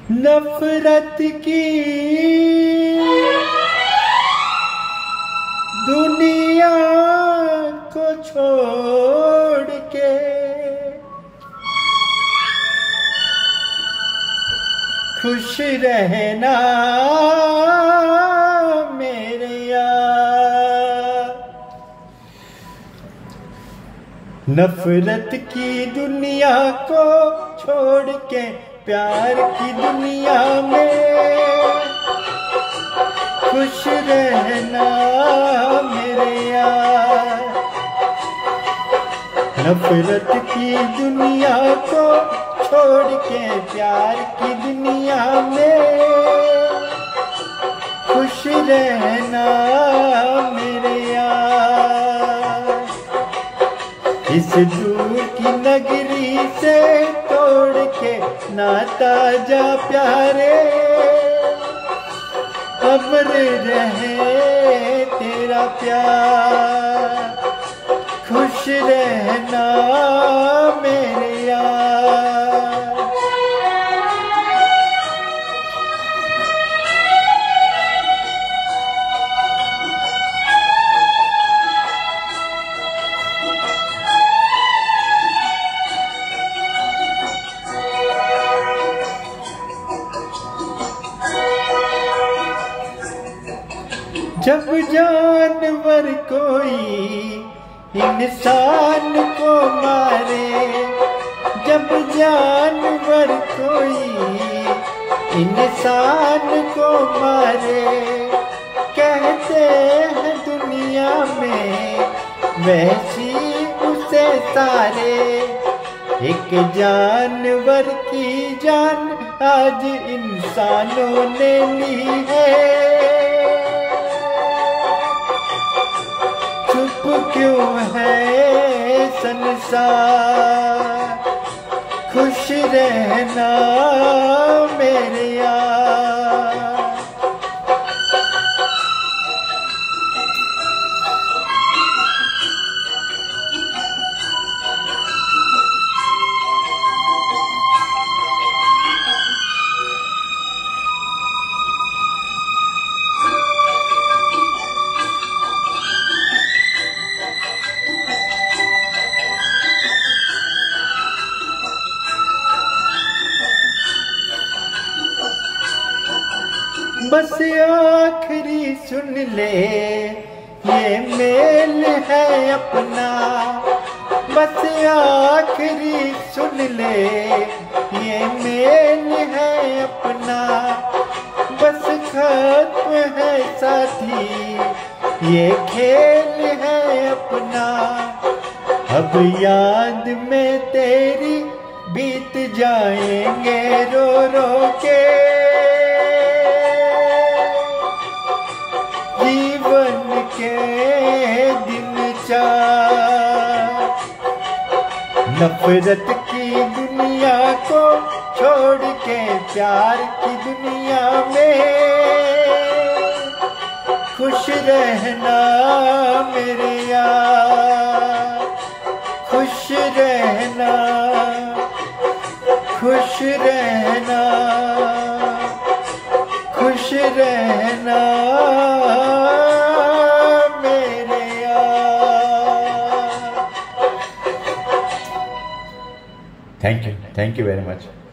नफरत की दुनिया को छोड़ के खुश रहना मेरे यार। नफरत की दुनिया को छोड़ के प्यार की दुनिया में खुश रहना मेरे यार। नफरत की दुनिया को छोड़ के प्यार की दुनिया में खुश रहना मेरे यार। इस दूर की नगरी से तोड़ के नाता जा प्यारे, अमर रहे तेरा प्यार। खुश रहना मेरे यार। जब जानवर कोई इंसान को मारे, जब जानवर कोई इंसान को मारे, कहते हैं दुनिया में वैसी उसे सारे। एक जानवर की जान आज इंसानों ने ली है, चुप क्यों है संसार। खुश रहना मेरे यार। बस आखिरी सुन ले ये मेल है अपना, बस आखिरी सुन ले ये मेल है अपना। बस खत्म है साथी ये खेल है अपना। अब याद में तेरी बीत जाएंगे रो रो के, जीवन के दिन चार। नफरत की दुनिया को छोड़ के प्यार की दुनिया में खुश रहना मेरे यार। खुश रहना, खुश रहना, खुश रहना मेरे यार। Thank you very much.